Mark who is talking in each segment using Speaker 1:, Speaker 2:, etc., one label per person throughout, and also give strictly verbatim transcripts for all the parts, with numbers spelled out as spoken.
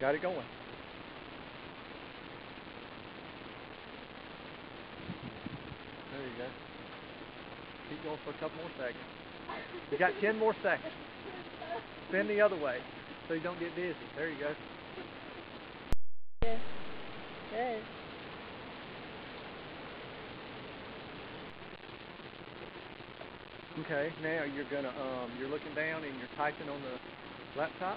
Speaker 1: Got it going. There you go. Keep going for a couple more seconds. You got ten more seconds. Spin the other way so you don't get dizzy. There you go.
Speaker 2: Yeah. Good.
Speaker 1: Okay, now you're gonna um you're looking down and you're typing on the laptop.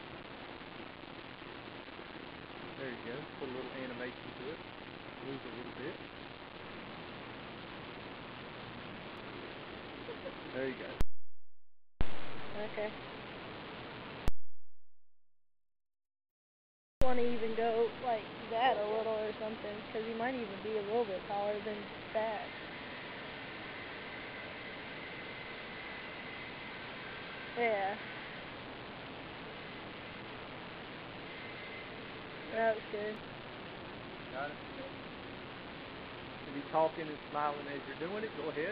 Speaker 1: There you go. Put a little animation to it. Move a little bit. There you go.
Speaker 2: Okay. I want to even go like that a little or something, because he might even be a little bit taller than that. Yeah. That was good.
Speaker 1: Got it? If you're talking and smiling as you're doing it, go ahead.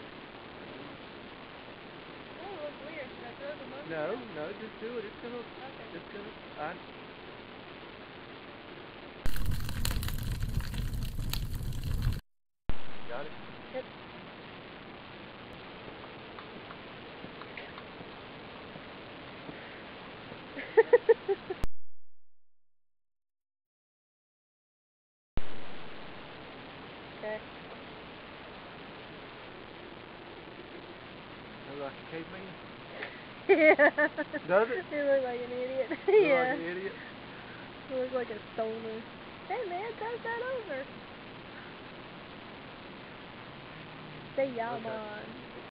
Speaker 2: Oh, it looks weird. Should I throw the monkey?
Speaker 1: No, no, just do it. It's gonna,
Speaker 2: Okay.
Speaker 1: it's gonna, I, got it?
Speaker 2: Yep. Okay.
Speaker 1: Look like a caveman?
Speaker 2: Yeah.
Speaker 1: Does it?
Speaker 2: You look like an idiot.
Speaker 1: Look
Speaker 2: Yeah.
Speaker 1: like an idiot?
Speaker 2: You look like a stoner. Hey man, pass that over. Say yeah,
Speaker 1: Okay.
Speaker 2: man.